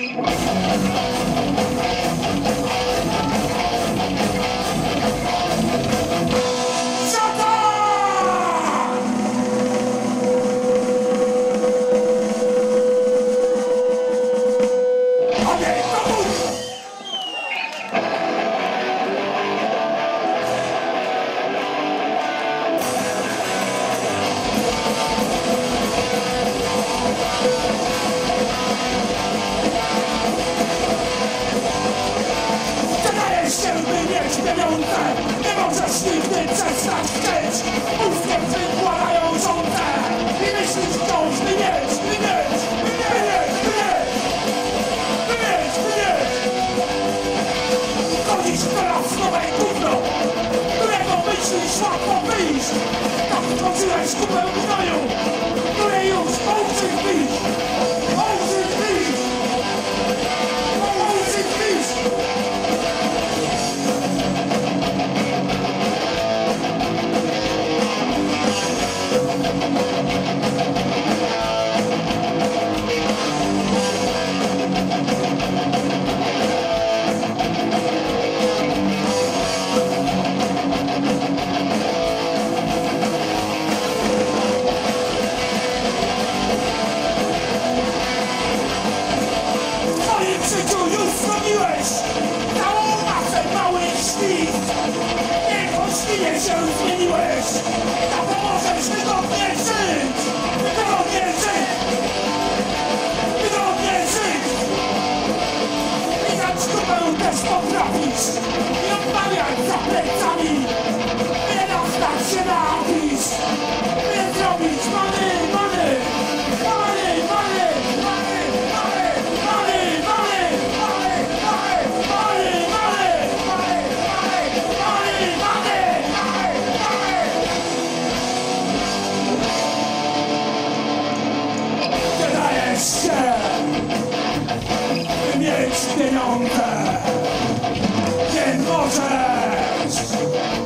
Nie możesz nigdy przestać chcieć. Mózgiem wykładają żądze i myślisz wciąż, by mieć, by mieć, by mieć, by mieć, by mieć, by mieć. Chodzisz teraz w nowej gówno, którego myślisz łatwo wyjść. Tak wchodziłeś kupę gnoju, której już ołczyk bić, ołczyk bić, ołczyk bić. Nie się zmieniłeś, to pomożesz wygodnie żyć, wygodnie żyć, wygodnie żyć. I za sztukę też potrafisz i odmawiać za plecami. Nie dostać się na afisz, nie zrobić money, money, money, money, money, money, money, money, money, money, money, money, money, money. Mieć pieniądze nie możesz.